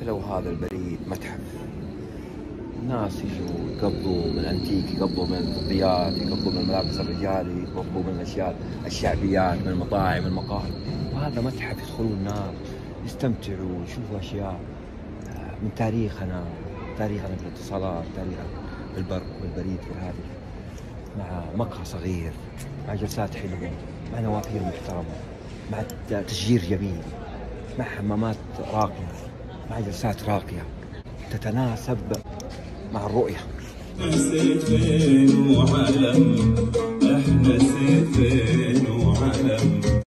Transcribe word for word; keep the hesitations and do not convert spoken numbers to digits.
فلو هذا البريد متحف، الناس يجوا يقبضوا من الانتيك، يقبضوا من الفضيات، يقبضوا من الملابس الرجالي، يقبضوا من الاشياء الشعبيات، من المطاعم، المقاهي. وهذا متحف يدخلون الناس يستمتعوا، يشوفوا اشياء من تاريخنا، تاريخنا في الاتصالات، تاريخنا في البرق والبريد في هذه، مع مقهى صغير، مع جلسات حلوة، مع نوافذ محترمة، مع تشجير جميل، مع حمامات راقية، مع جلسات راقية تتناسب مع الرؤية. سيفين وعلم، احنا سيفين وعلم.